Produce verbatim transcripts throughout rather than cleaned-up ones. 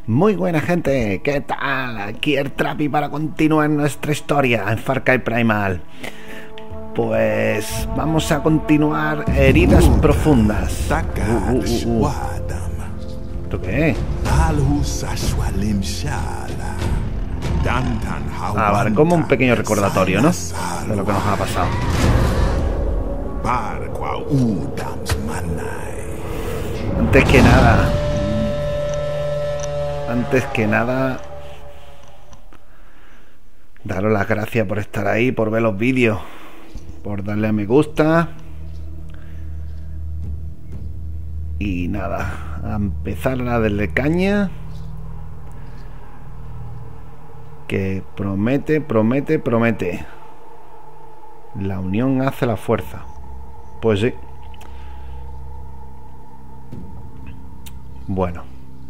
Muy buena gente, ¿qué tal? Aquí el Trapi para continuar nuestra historia en Far Cry Primal. Pues vamos a continuar heridas profundas. Uh, uh, uh, uh. ¿Esto qué es? Ah, vale, como un pequeño recordatorio, ¿no? De lo que nos ha pasado. Antes que nada Antes que nada daros las gracias por estar ahí, por ver los vídeos, por darle a me gusta. Y nada, a empezar a darle caña, que promete, promete, promete. La unión hace la fuerza. Pues sí. Bueno,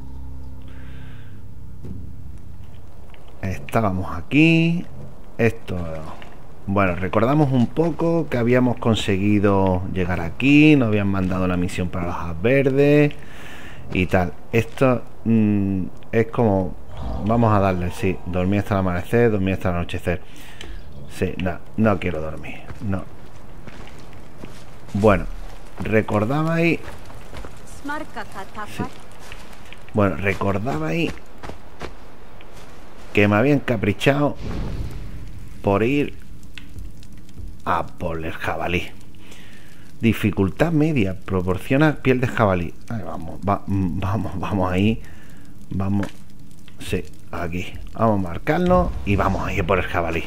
estábamos aquí. Esto, bueno, recordamos un poco que habíamos conseguido llegar aquí, nos habían mandado la misión para los hojas verdes y tal. Esto mmm, es como, vamos a darle, sí, dormir hasta el amanecer, dormir hasta el anochecer. Sí, no, no quiero dormir, no. Bueno, recordabais, sí. Bueno, recordabais que me había encaprichado por ir a por el jabalí. Dificultad media, proporciona piel de jabalí. Ahí vamos, va, vamos, vamos ahí. Vamos, sí, aquí. Vamos a marcarlo y vamos a ir por el jabalí.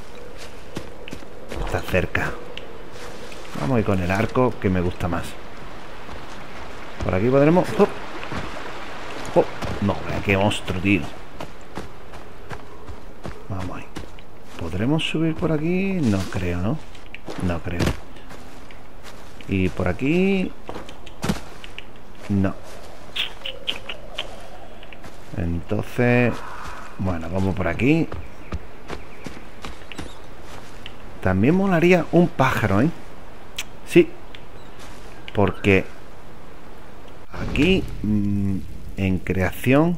Está cerca. Vamos a ir con el arco, que me gusta más. Por aquí podremos... ¡Oh! ¡Oh! No, qué monstruo, tío. Vamos ahí. ¿Podremos subir por aquí? No creo, ¿no? No creo. Y por aquí... No. Entonces... Bueno, vamos por aquí. También molaría un pájaro, ¿eh? Sí. Porque... Aquí... Mmm, en creación...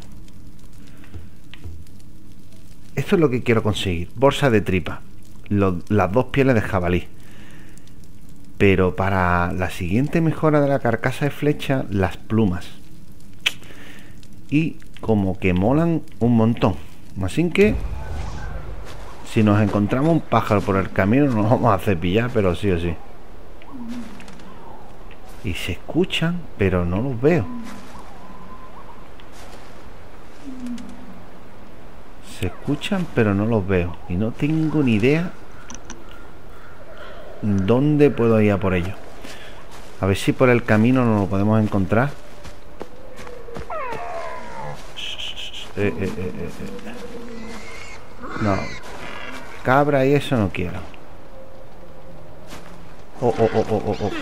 Esto es lo que quiero conseguir. Bolsa de tripa. Lo, las dos pieles de jabalí. Pero para la siguiente mejora de la carcasa de flecha, las plumas. Y como que molan un montón. Así que, si nos encontramos un pájaro por el camino, nos vamos a cepillar, pero sí o sí. Y se escuchan, pero no los veo. Se escuchan, pero no los veo. Y no tengo ni idea dónde puedo ir a por ellos. A ver si por el camino nos lo podemos encontrar. Eh, eh, eh, eh, eh. No. Cabra y eso no quiero. Oh, oh, oh, oh, oh, oh.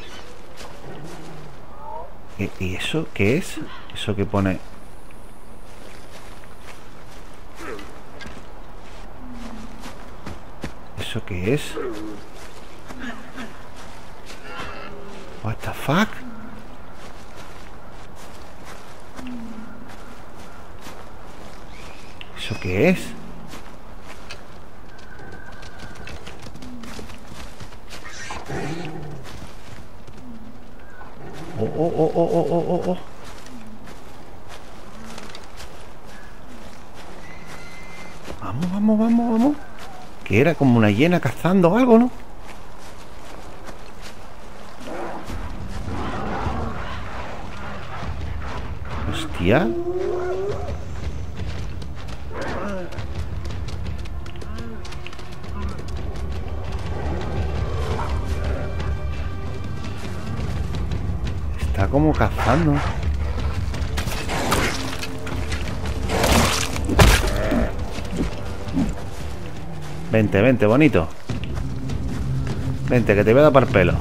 ¿Y, ¿Y eso qué es? Eso que pone... ¿Eso qué es? What the fuck? ¿Eso qué es? Oh, oh, oh, oh, oh, oh, oh. Vamos, vamos, vamos, vamos. Que era como una hiena cazando algo, ¿no? Hostia. Está como cazando. Vente, vente, bonito. Vente, que te voy a dar para el pelo.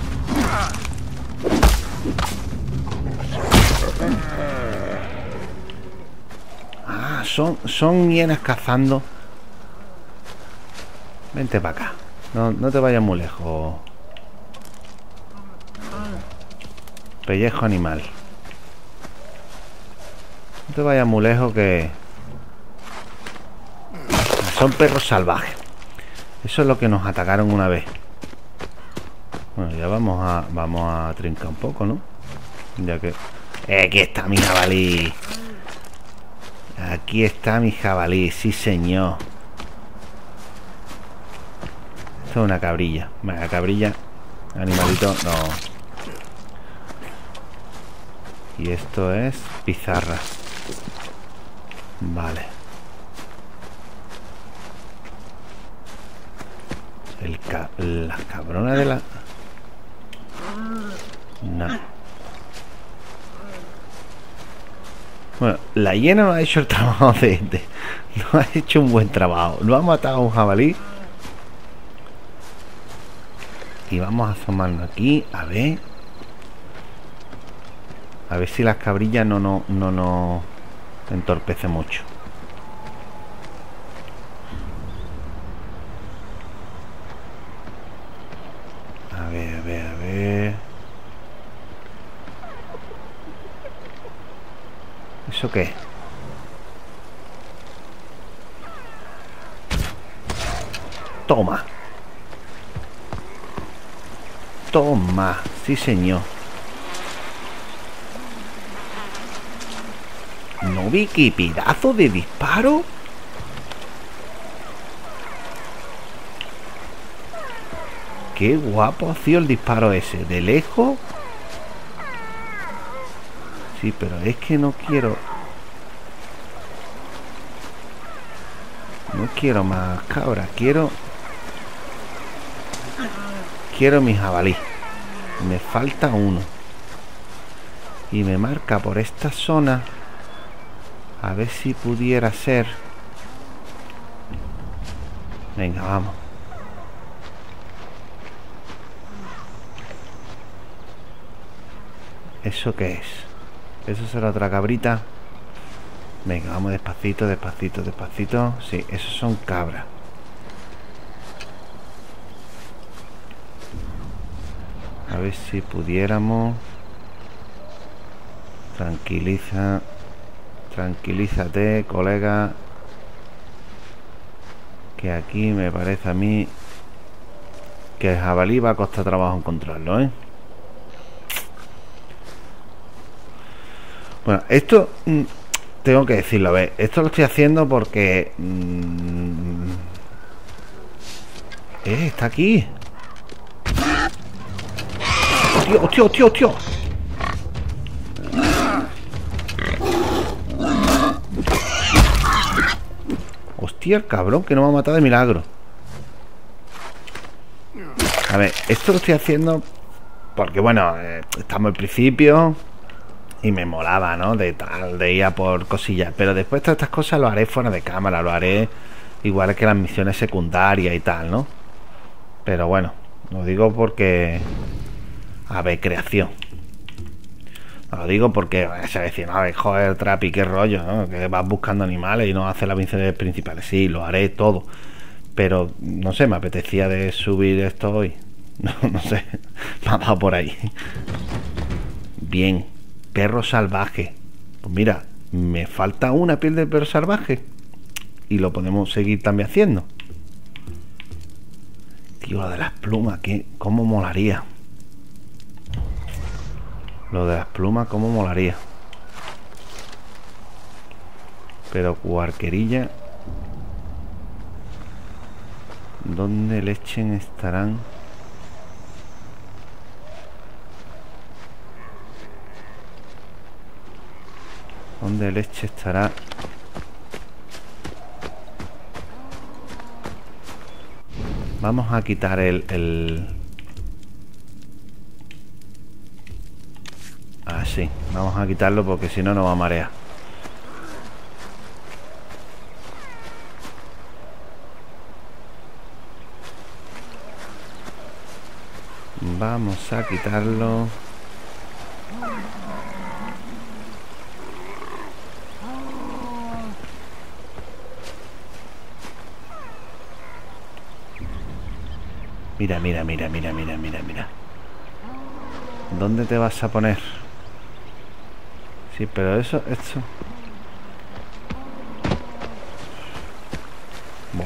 Ah, son, son hienas cazando. Vente para acá. No, no te vayas muy lejos. Pellejo animal. No te vayas muy lejos que... Son perros salvajes. Eso es lo que nos atacaron una vez. Bueno, ya vamos a... Vamos a trincar un poco, ¿no? Ya que... Eh, aquí está mi jabalí. Aquí está mi jabalí, sí señor. Esto es una cabrilla. Venga, cabrilla. Animalito, no. Y esto es pizarra. Vale. El ca las cabronas de la... No. Bueno, la hiena no ha hecho el trabajo de, de... No ha hecho un buen trabajo. Lo ha matado a un jabalí. Y vamos a asomarnos aquí. A ver. A ver si las cabrillas no no no no entorpece mucho. A ver, a ver, a ver. ¿Eso qué? Toma. Toma. Sí, señor. ¿No vi qué pedazo de disparo? Qué guapo ha sido el disparo ese. De lejos. Sí, pero es que no quiero... No quiero más cabras. Quiero... Quiero mi jabalí. Me falta uno. Y me marca por esta zona. A ver si pudiera ser. Venga, vamos. ¿Eso qué es? ¿Eso será otra cabrita? Venga, vamos despacito, despacito, despacito. Sí, esos son cabras. A ver si pudiéramos. Tranquiliza. Tranquilízate, colega. Que aquí me parece a mí que el jabalí va a costar trabajo encontrarlo, ¿eh? Bueno, esto mmm, tengo que decirlo, a ver, esto lo estoy haciendo porque mmm, eh, está aquí. Tío, tío, tío, tío. Hostia, el cabrón que no me ha matado de milagro. A ver, esto lo estoy haciendo porque, bueno, eh, estamos al principio y me molaba, ¿no? De tal, de ir a por cosillas. Pero después todas estas cosas lo haré fuera de cámara, lo haré igual que las misiones secundarias y tal, ¿no? Pero bueno, lo digo porque... A ver, creación. Lo digo porque se decía, a ver, joder, Trapi, qué rollo, ¿no? Que vas buscando animales y no haces las misiones principales. Sí, lo haré todo. Pero, no sé, me apetecía de subir esto hoy. No, no sé, me ha dado por ahí. Bien, perro salvaje. Pues mira, me falta una piel de perro salvaje. Y lo podemos seguir también haciendo. Tío, lo de las plumas, ¿qué? ¿Cómo molaría? Lo de las plumas, ¿cómo molaría? Pero cuarquerilla. ¿Dónde lechen estarán? ¿Dónde leche estará? Vamos a quitar el... el... Así, vamos a quitarlo porque si no nos va a marear. Vamos a quitarlo. Mira, mira, mira, mira, mira, mira, mira. ¿Dónde te vas a poner? Sí, pero eso, esto...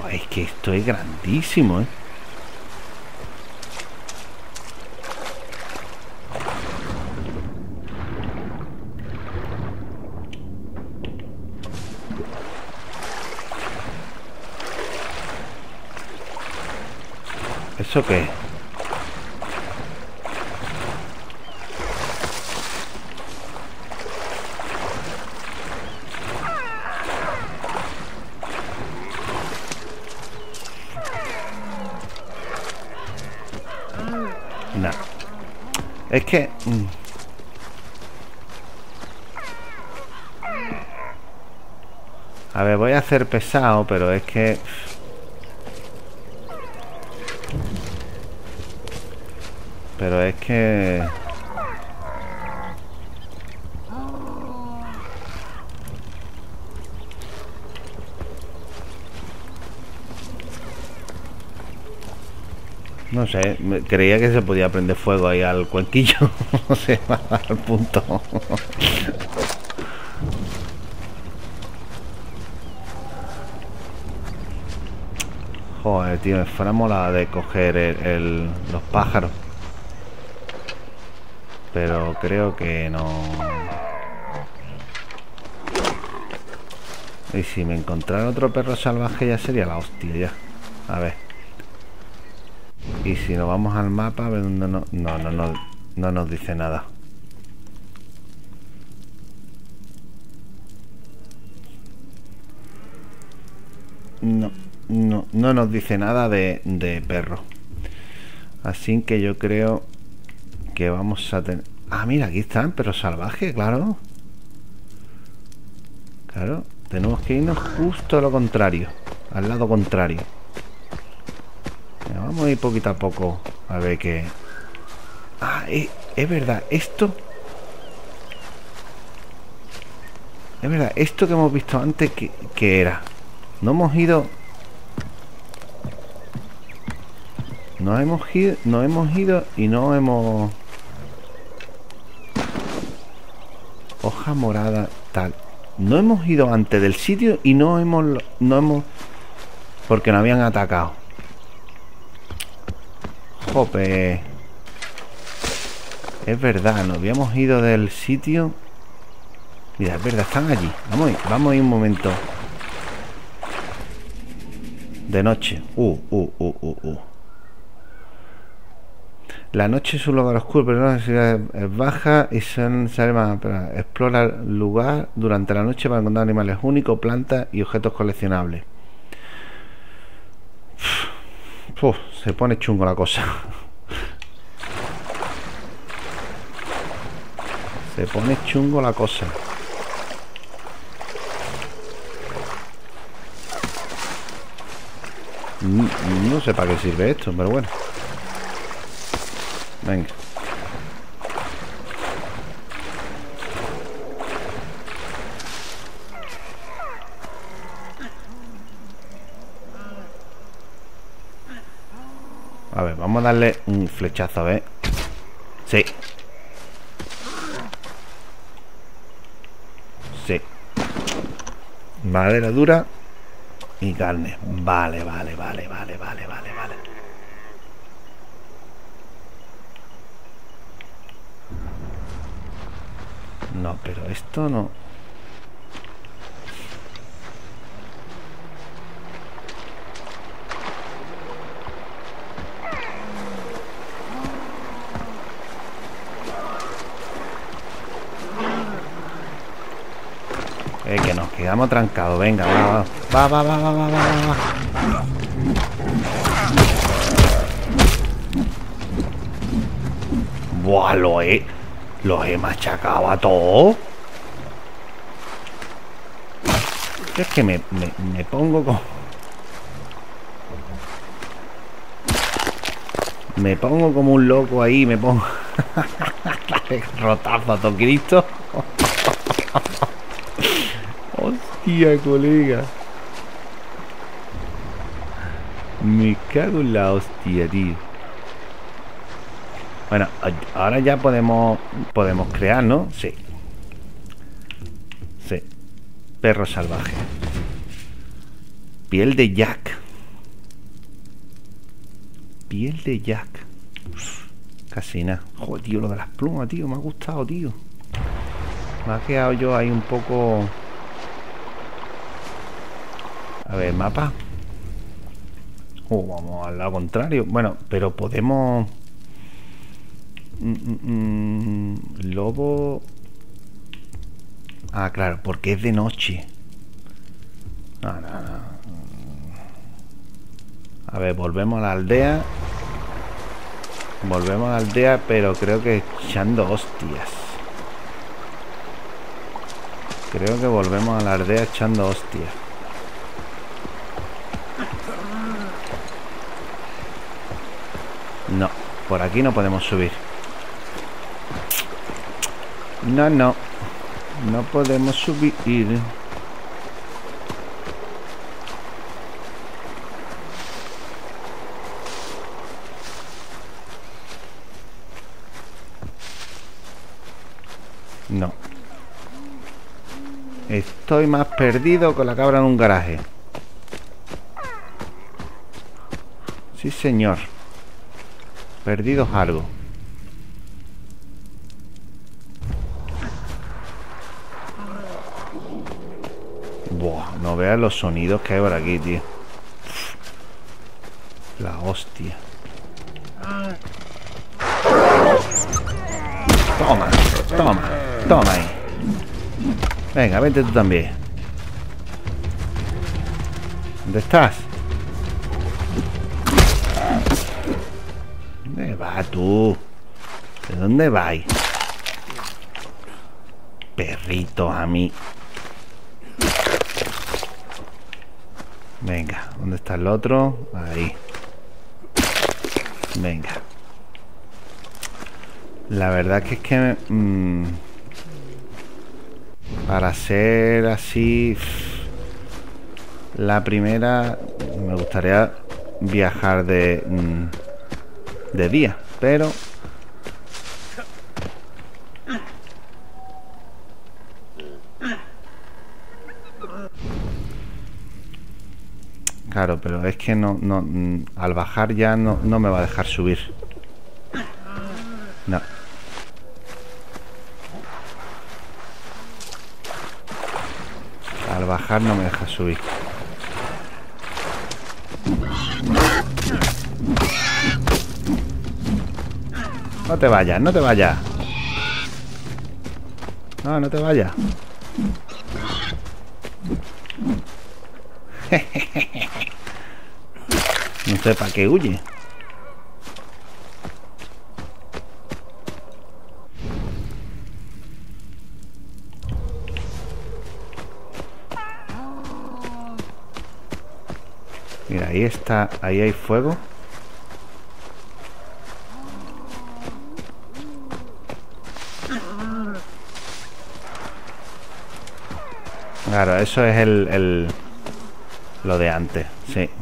Joder, es que esto es grandísimo, ¿eh? ¿Eso qué? No. Es que... Mm. A ver, voy a hacer pesado, pero es que... Pero es que... No sé, me- creía que se podía prender fuego ahí al cuenquillo. No sé, al punto. Joder, tío, me fuera mola de coger el, el- los pájaros. Pero creo que no. Y si me encontrara otro perro salvaje ya sería la hostia ya. A ver. Y si nos vamos al mapa, a ver dónde no. No, no, no, no nos dice nada. No, no, no nos dice nada de, de perro. Así que yo creo que vamos a tener... Ah, mira, aquí están, perros salvajes, claro. Claro, tenemos que irnos justo a lo contrario. Al lado contrario. Venga, vamos a ir poquito a poco a ver qué... Ah, es, es verdad, esto... Es verdad, esto que hemos visto antes, ¿qué, qué era? No hemos ido... Nos hemos ido, nos hemos ido y no hemos... Hoja morada, tal. No hemos ido antes del sitio y no hemos... No hemos... Porque nos habían atacado. Jope. Es verdad, nos habíamos ido del sitio. Mira, es verdad, están allí. Vamos a ir, vamos a ir un momento. De noche. Uh, uh, uh, uh, uh. La noche es un lugar oscuro, pero la necesidad es baja y son sale más. Espera, explora el lugar durante la noche para encontrar animales únicos, plantas y objetos coleccionables. Uf, se pone chungo la cosa. Se pone chungo la cosa. No, no sé para qué sirve esto, pero bueno. Venga. A ver, vamos a darle un flechazo, a ver. Sí. Sí. Madera dura y carne. Vale, vale, vale, vale, vale, vale, vale. No, pero esto no. Eh, que nos quedamos trancados. Venga, va, va, va, va, va, va, va, va. Buah, lo he, los he machacado a todos. Es que me, me, me pongo como... Me pongo como un loco ahí, me pongo... Rotazo a todo Cristo. Hostia, colega. Me cago en la hostia, tío. Bueno, ahora ya podemos podemos crear, ¿no? Sí. Sí. Perro salvaje. Piel de Jack. Piel de Jack. Casi nada. Joder, tío, lo de las plumas, tío. Me ha gustado, tío. Me ha quedado yo ahí un poco... A ver, mapa. Oh, vamos al lado contrario. Bueno, pero podemos... Mm, mm, mm, lobo... Ah, claro, porque es de noche. No, no, no. A ver, volvemos a la aldea. Volvemos a la aldea, pero creo que echando hostias. Creo que volvemos a la aldea echando hostias. No, por aquí no podemos subir. No, no. No podemos subir. No. Estoy más perdido con la cabra en un garaje. Sí, señor. Perdidos algo. Buah, no veas los sonidos que hay por aquí, tío. La hostia. Toma, toma, toma ahí. Venga, vente tú también. ¿Dónde estás? ¿Dónde vas tú? ¿De dónde vais? Perritos a mí. Venga, ¿dónde está el otro? Ahí. Venga. La verdad que es que... Mmm, para ser así... La primera... Me gustaría viajar de... Mmm, de día, pero... Claro, pero es que no, no, al bajar ya no, no me va a dejar subir. No. Al bajar no me deja subir. No te vayas, no te vayas. No, no te vayas. No sé para qué huye. Mira, ahí está, ahí hay fuego. Claro, eso es el, el lo de antes, sí.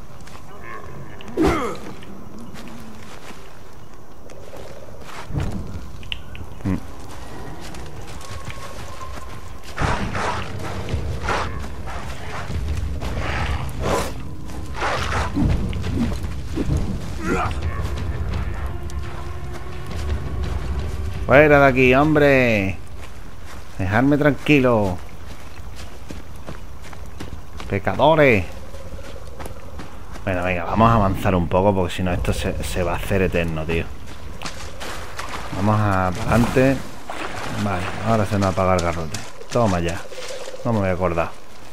Mm. Fuera de aquí, hombre. Dejadme tranquilo. Pecadores. Bueno, venga, vamos a avanzar un poco porque si no esto se, se va a hacer eterno, tío. Vamos a adelante. Vale, ahora se nos apaga el garrote. Toma ya. No me voy a acordar.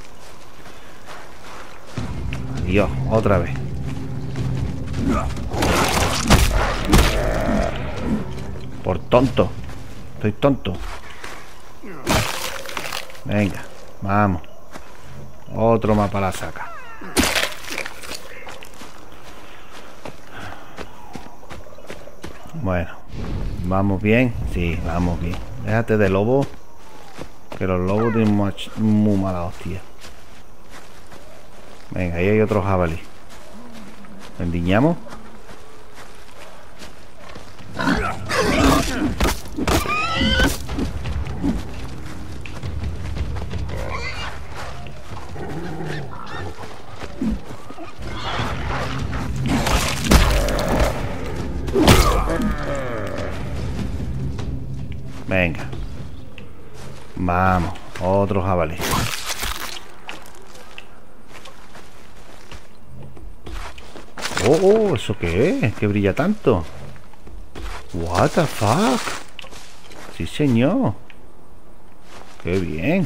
Adiós, otra vez. Por tonto. Estoy tonto. Venga, vamos. Otro mapa la saca. Bueno, ¿vamos bien? Sí, vamos bien. Déjate de lobo. Que los lobos tienen muy, muy mala hostia. Venga, ahí hay otro jabalí. ¿Endiñamos? Venga. Vamos. Otro jabalí. Oh, oh, ¿eso qué es? ¿Qué brilla tanto? What the fuck. Sí, señor. Qué bien.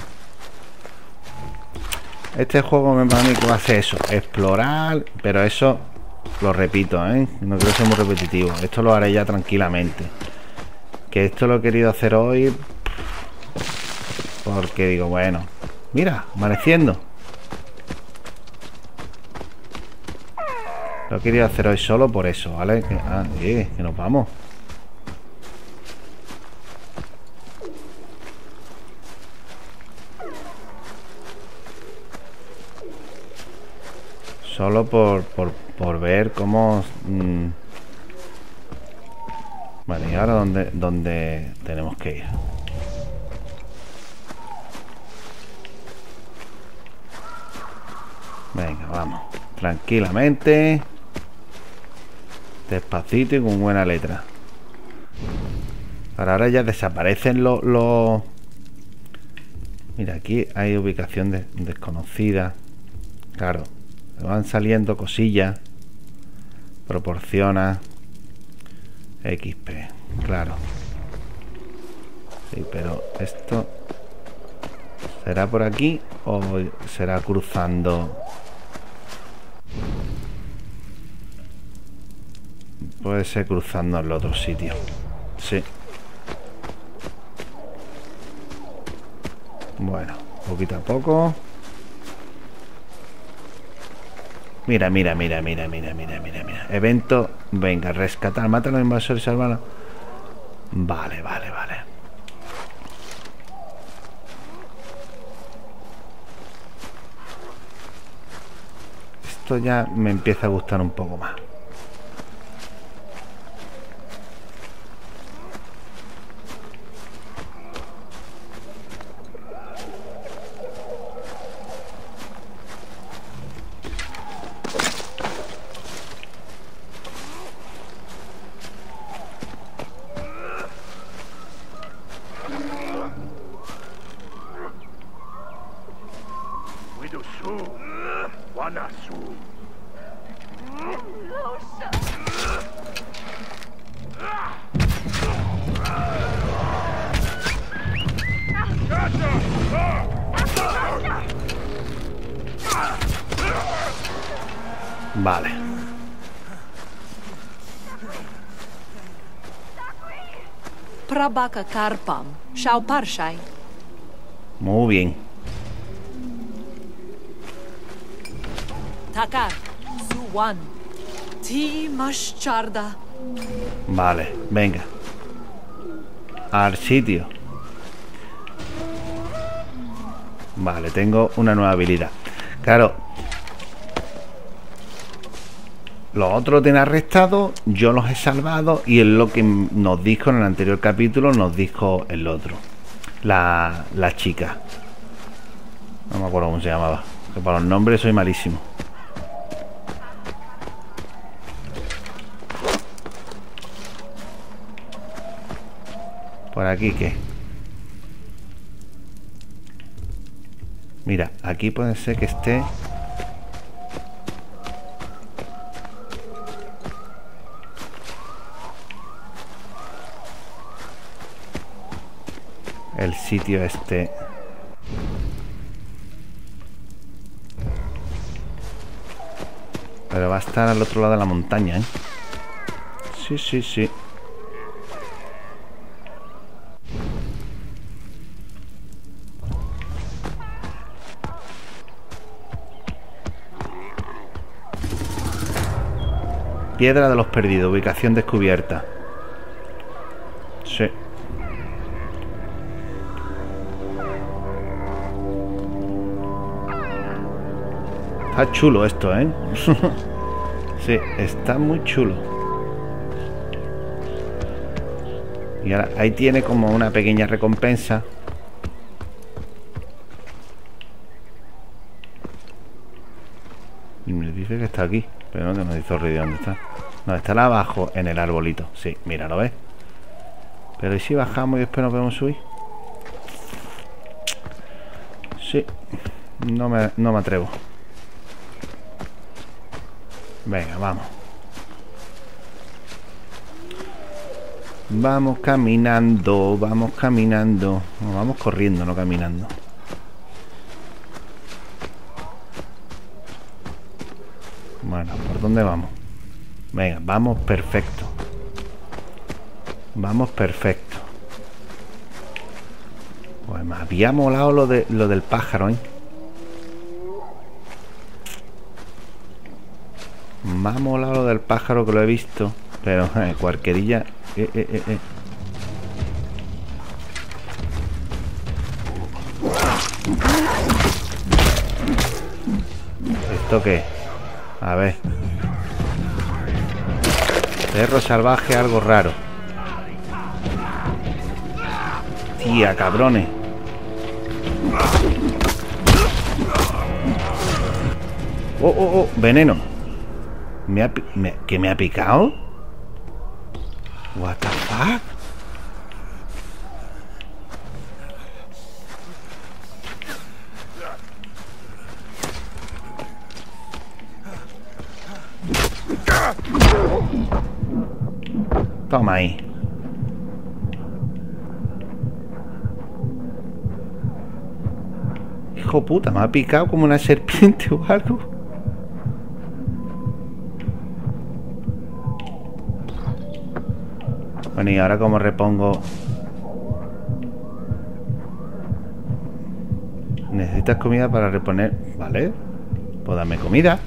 Este juego me parece que va a hacer eso, explorar, pero eso lo repito, ¿eh? No creo que sea muy repetitivo. Esto lo haré ya tranquilamente. Que esto lo he querido hacer hoy porque digo, bueno, mira, amaneciendo. Lo he querido hacer hoy solo por eso, ¿vale? Que, ah, eh, que nos vamos. Solo por, por, por ver cómo... Mmm... Vale, ¿y ahora dónde, dónde tenemos que ir? Venga, vamos. Tranquilamente. Despacito y con buena letra. Para ahora ya desaparecen los... los... Mira, aquí hay ubicación de, desconocida. Claro. Van saliendo cosillas. Proporciona X P, claro. Sí, pero esto ¿será por aquí o será cruzando? Puede ser cruzando en el otro sitio. Sí. Bueno, poquito a poco. Mira, mira, mira, mira, mira, mira, mira, mira. Evento, venga, rescatar, mata a los invasores, salvarlos. Vale, vale, vale. Esto ya me empieza a gustar un poco más. Vale. Prabaka Karpam, Shao Parshai. Muy bien. Takar, Suwan, Ti Mascharda. Vale, venga. Al sitio. Vale, tengo una nueva habilidad. Claro. Los otros tienen arrestado, yo los he salvado y es lo que nos dijo en el anterior capítulo, nos dijo el otro. La, la chica. No me acuerdo cómo se llamaba. Que para los nombres soy malísimo. ¿Por aquí qué? Mira, aquí puede ser que esté... el sitio este. Pero va a estar al otro lado de la montaña, ¿eh? Sí, sí, sí. Piedra de los Perdidos, ubicación descubierta. Sí. Está chulo esto, ¿eh? Sí, está muy chulo. Y ahora ahí tiene como una pequeña recompensa. Y me dice que está aquí. Pero no, que nos hizo ruido. ¿Dónde está? No, está abajo en el arbolito. Sí, mira, ¿lo ves? Pero ¿y si bajamos y después nos podemos subir? Sí. No me, no me atrevo. Venga, vamos. Vamos caminando, vamos caminando. No, vamos corriendo, no caminando. Bueno, ¿por dónde vamos? Venga, vamos perfecto. Vamos perfecto. Pues me había molado lo, de, lo del pájaro, ¿eh? Me ha molado lo del pájaro, que lo he visto. Pero, eh, cualquierilla... Eh, eh, eh, eh. ¿Esto qué? A ver. Perro salvaje, algo raro. Tía, cabrones. Oh, oh, oh, veneno. ¿Me ha, me, ¿Qué me ha picado? What the fuck? Toma ahí. Hijo puta, me ha picado como una serpiente o algo. Bueno, y ahora como repongo... Necesitas comida para reponer... Vale. Pues dame comida.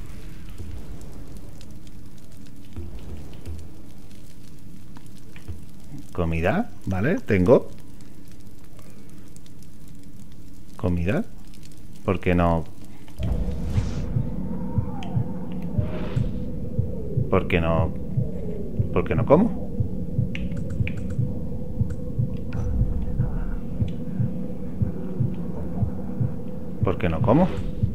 Comida, vale, tengo. Comida. ¿Por qué no? ¿Por qué no? ¿Por qué no como? ¿Por qué no como?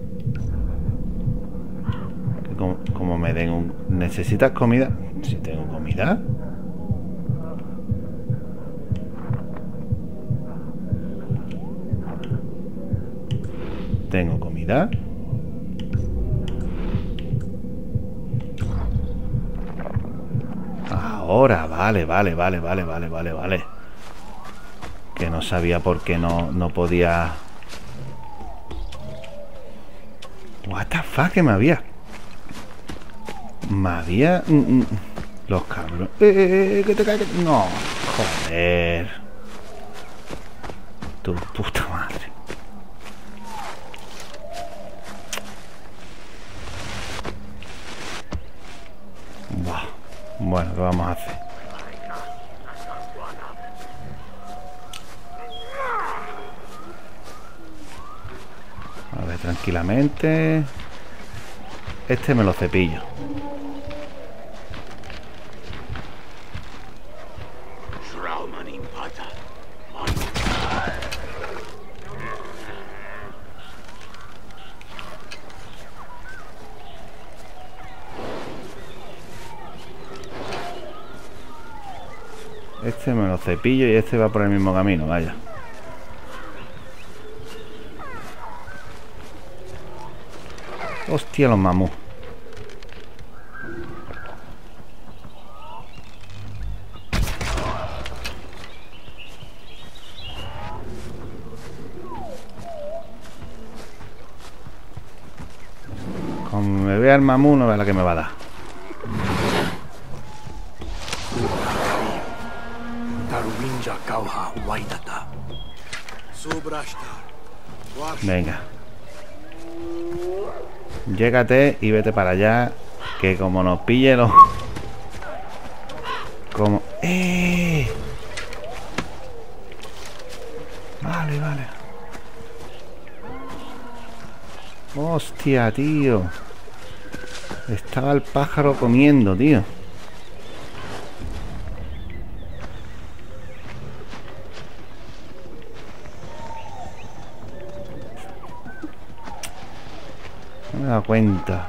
Como, como me den un... ¿Necesitas comida? Si tengo comida. Tengo comida. Ahora, vale, vale, vale, vale, vale, vale, vale. Que no sabía por qué no, no podía... What the fuck, que me había... Me había... Mm, mm, los cabros... Eh, eh, eh, que te cae... Que... No, joder. Tu puta madre. Bueno, ¿qué vamos a hacer? A ver, tranquilamente. Este me lo cepillo. Este me lo cepillo y este va por el mismo camino, vaya. Hostia, los mamús. Como me vea el mamú, no vea la que me va a dar. Venga. Llégate y vete para allá. Que como nos pille los... Como... ¡Eh! Vale, vale. Hostia, tío. Estaba el pájaro comiendo, tío. No me he dado cuenta.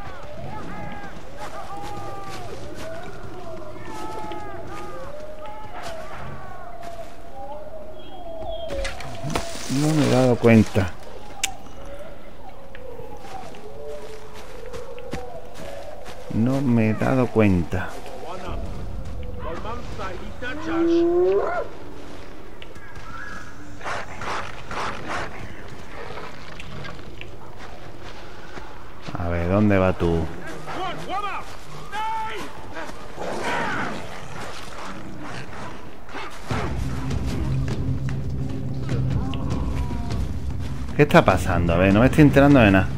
No me he dado cuenta. No me he dado cuenta. A ver, ¿dónde va tú? ¿Qué está pasando? A ver, no me estoy enterando de nada.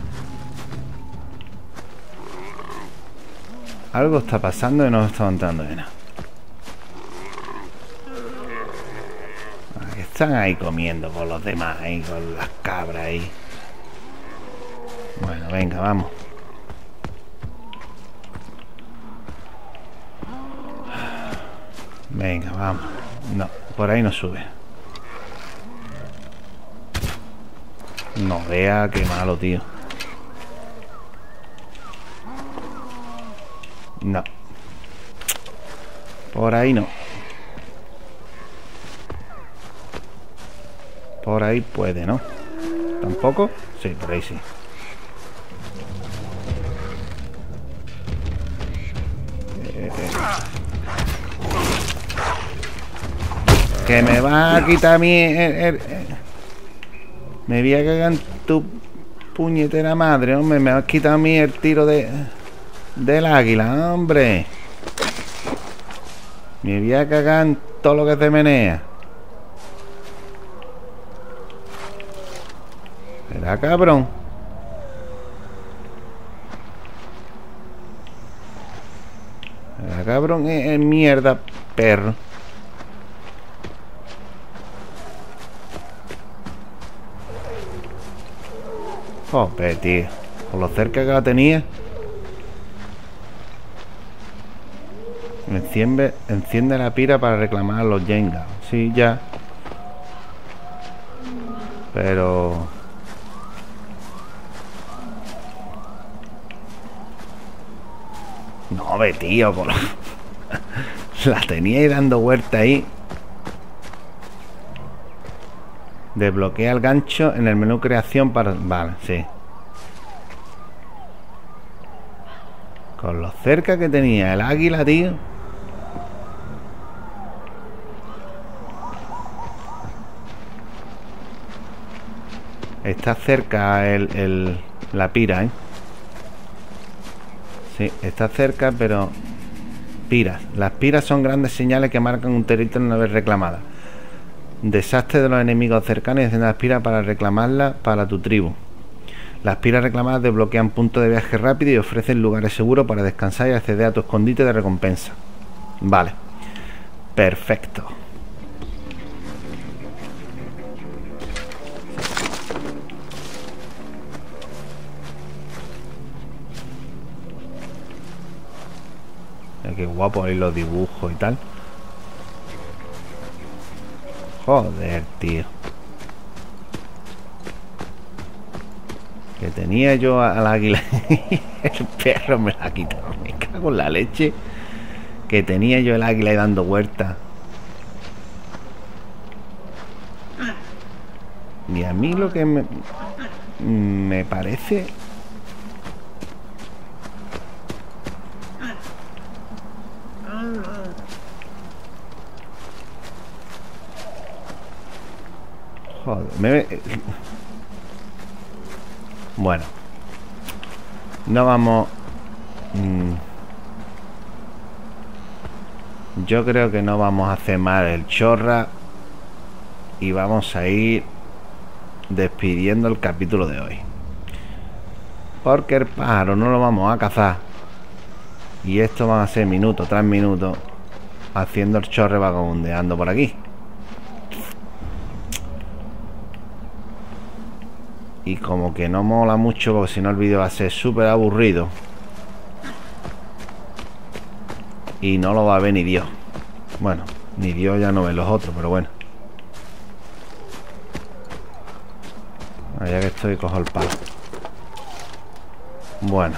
Algo está pasando y no me estoy enterando de nada. Están ahí comiendo con los demás, ahí con las cabras ahí. Bueno, venga, vamos. Venga, vamos. No, por ahí no sube. No vea qué malo, tío. No. Por ahí no. Por ahí puede, ¿no? ¿Tampoco? Sí, por ahí sí. Eh, eh. Que me va a quitar a mí el, el, el... Me voy a cagar en tu puñetera madre, hombre. Me vas a quitar a mí el tiro de del águila, hombre. Me voy a cagar en todo lo que se menea. ¿Será cabrón? ¿Será cabrón? Es, es mierda, perro. Joder, tío. Por lo cerca que la tenía. Enciende, enciende la pira para reclamar a los Jenga. Sí, ya. Pero... No, ve, tío. Por... la tenía ahí dando vuelta ahí. Desbloquea el gancho en el menú creación para... Vale, sí. Con lo cerca que tenía el águila, tío. Está cerca el, el, la pira, ¿eh? Sí, está cerca, pero... Piras. Las piras son grandes señales que marcan un territorio una vez reclamada. Desastre de los enemigos cercanos y enciende las piras para reclamarlas para tu tribu. Las piras reclamadas desbloquean puntos de viaje rápido y ofrecen lugares seguros para descansar y acceder a tu escondite de recompensa. Vale. Perfecto. Qué guapo ahí los dibujos y tal. Joder, tío. Que tenía yo al águila. El perro me la ha quitado. Me cago en la leche. Que tenía yo el águila ahí dando vueltas. Y a mí lo que me, me parece... Joder, me... Bueno, no vamos... Yo creo que no vamos a hacer mal el chorra y vamos a ir despidiendo el capítulo de hoy, porque el pájaro no lo vamos a cazar y esto van a ser minutos tras minutos haciendo el chorre vagabundeando por aquí. Y como que no mola mucho, porque si no el vídeo va a ser súper aburrido. Y no lo va a ver ni Dios. Bueno, ni Dios ya no ve los otros, pero bueno. Allá que estoy, cojo el palo. Bueno.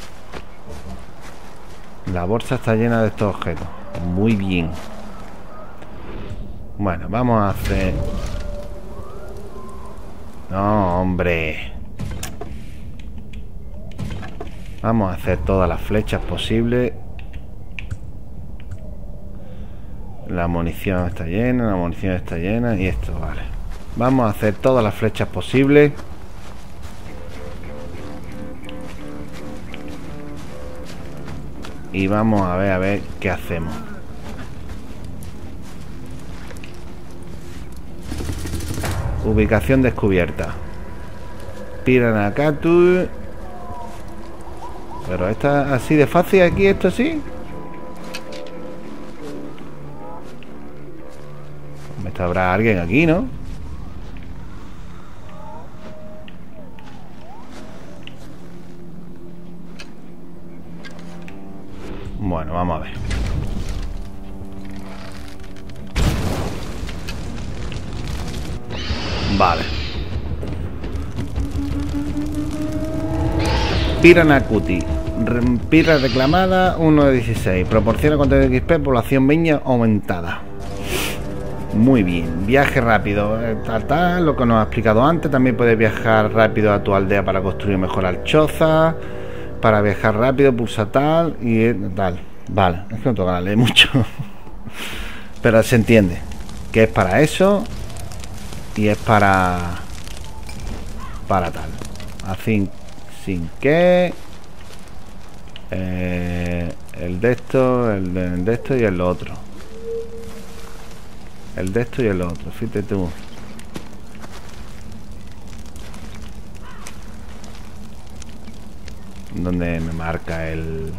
La bolsa está llena de estos objetos. Muy bien. Bueno, vamos a hacer... No, hombre. Vamos a hacer todas las flechas posibles. La munición está llena, la munición está llena. Y esto, vale. Vamos a hacer todas las flechas posibles. Y vamos a ver, a ver qué hacemos. Ubicación descubierta. Piranacatu. Pero está así de fácil aquí, esto sí. Habrá alguien aquí, ¿no? Bueno, vamos a ver. Vale. Piranacuti. Pirra reclamada uno de dieciséis. Proporciona contenido X P, población viña aumentada. Muy bien, viaje rápido, tal, tal, lo que nos ha explicado antes. También puedes viajar rápido a tu aldea para construir mejor choza. Para viajar rápido, pulsa tal y tal. Vale, es que no tengo que leer mucho. Pero se entiende que es para eso y es para para tal. Así, sin que eh, el de esto, el de, el de esto y el otro. El de esto y el otro, fíjate tú. ¿Dónde me marca el...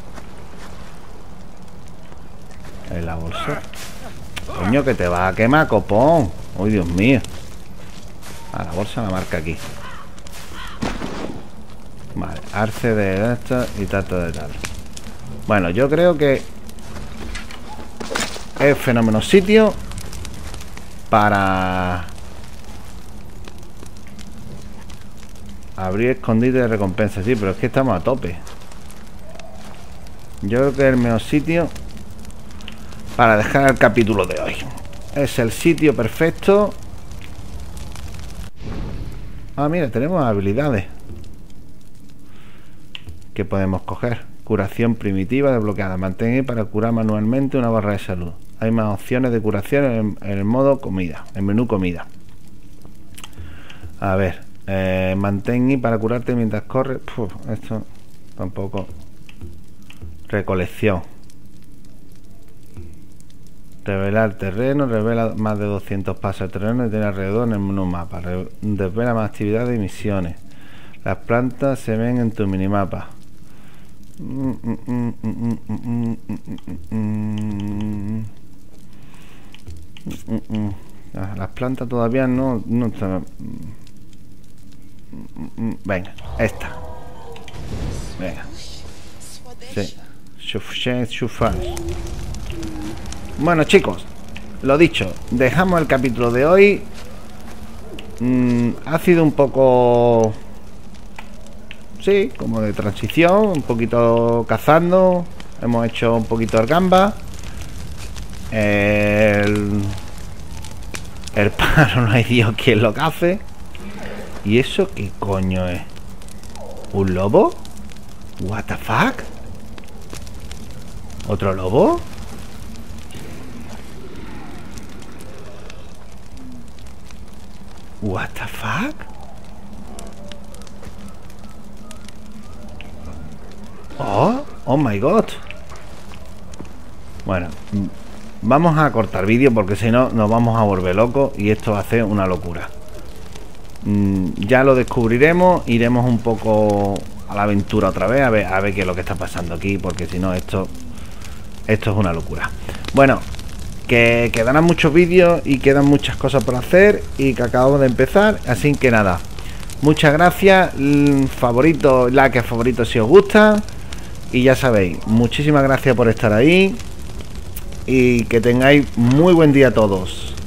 en la bolsa? Coño, que te va a quemar, copón. ¡Ay, Dios mío! A la bolsa me marca aquí. Vale, arce de esto y tanto de tal. Bueno, yo creo que es fenómeno sitio para abrir escondite de recompensa. Sí, pero es que estamos a tope. Yo creo que es el mejor sitio para dejar el capítulo de hoy. Es el sitio perfecto. Ah, mira, tenemos habilidades que podemos coger. Curación primitiva desbloqueada. Mantén para curar manualmente una barra de salud. Hay más opciones de curación en, en el modo comida, en menú comida. A ver, eh, mantén I para curarte mientras corres. Puf, esto tampoco. Recolección. Revelar terreno, revela más de doscientos pasos de terreno y tiene alrededor en el menú mapa. Re desvela más actividades y misiones. Las plantas se ven en tu minimapa. Mm, mm, mm, mm, mm, mm, mm, mm. Mm, mm. Las plantas todavía no, no están. Mm, mm. Venga, esta. Venga. Sí. Bueno, chicos, lo dicho, dejamos el capítulo de hoy. Mm, ha sido un poco, sí, como de transición, un poquito cazando. Hemos hecho un poquito de gamba. El, el pájaro no hay Dios quien lo cace. ¿Y eso qué coño es? ¿Un lobo? ¿What the fuck? ¿Otro lobo? ¿What the fuck? Oh, oh my god. Bueno, vamos a cortar vídeo porque si no nos vamos a volver locos y esto va a ser una locura. Mm, ya lo descubriremos, iremos un poco a la aventura otra vez a ver, a ver qué es lo que está pasando aquí, porque si no esto esto es una locura. Bueno, que quedarán muchos vídeos y quedan muchas cosas por hacer y que acabamos de empezar, así que nada, muchas gracias, favorito, like, favorito si os gusta y ya sabéis, muchísimas gracias por estar ahí y que tengáis muy buen día a todos.